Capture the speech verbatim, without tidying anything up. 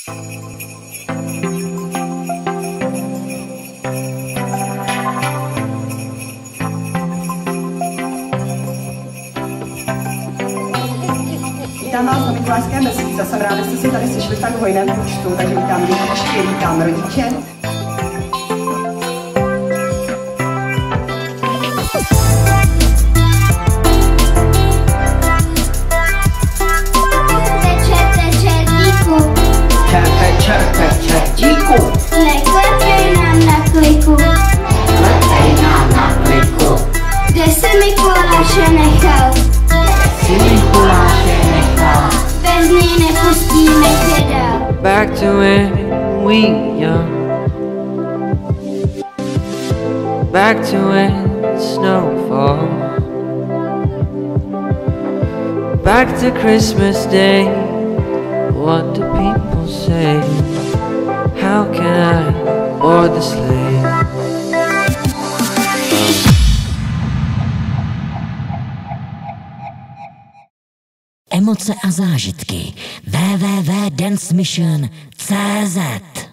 Vítám vás na Mikulášském vesnice. Jsem ráda, že jste si tady sešli v tak hojném počtu, takže vítám děti, vítám rodiče. Čerpe, čerpe, čertíku. Neklepej nám na kliku. Klepej nám na kliku. Kde se Mikuláše nechal? Si Mikuláše nechal. Bez něj nepustíme tě dál. Back to when we young. Back to when snow falls. Back to Christmas Day. What do people say? How can I board the sleigh? Emoce a zážitky. w w w tečka dance mission tečka cé zet